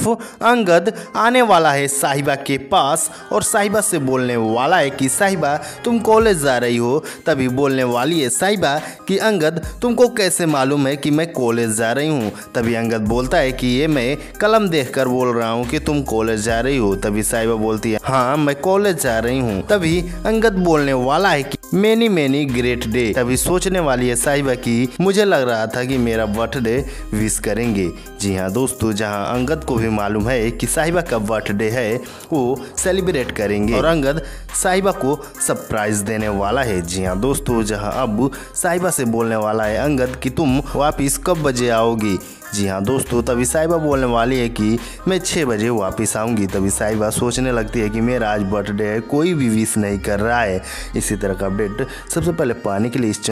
तरफ अंगद आने वाला है साहिबा के पास और साहिबा से बोलने वाला है कि साहिबा तुम कॉलेज जा रही हो। तभी बोलने वाली है साहिबा कि अंगद तुमको कैसे मालूम है कि मैं कॉलेज जा रही हूँ। तभी अंगद बोलता है कि ये मैं कलम देखकर बोल रहा हूँ कि तुम कॉलेज जा रही हो। तभी साहिबा बोलती है हाँ मैं कॉलेज जा रही हूँ। तभी अंगद बोलने वाला है कि मैनी मैनी ग्रेट डे। तभी सोचने वाली है साहिबा कि मुझे लग रहा था कि मेरा बर्थडे विश करेंगे। जी हाँ दोस्तों, जहाँ अंगद को भी मालूम है कि साहिबा का बर्थडे है वो सेलिब्रेट करेंगे और अंगद साहिबा को सरप्राइज देने वाला है। जी हाँ दोस्तों, जहाँ अब साहिबा से बोलने वाला है अंगद कि तुम वापिस कब बजे आओगी। जी हाँ दोस्तों, तभी साहिबा बोलने वाली है कि मैं 6 बजे वापस आऊँगी। तभी साहिबा सोचने लगती है कि मेरा आज बर्थडे है, कोई भी विश नहीं कर रहा है। इसी तरह का अपडेट सबसे पहले पाने के लिए इस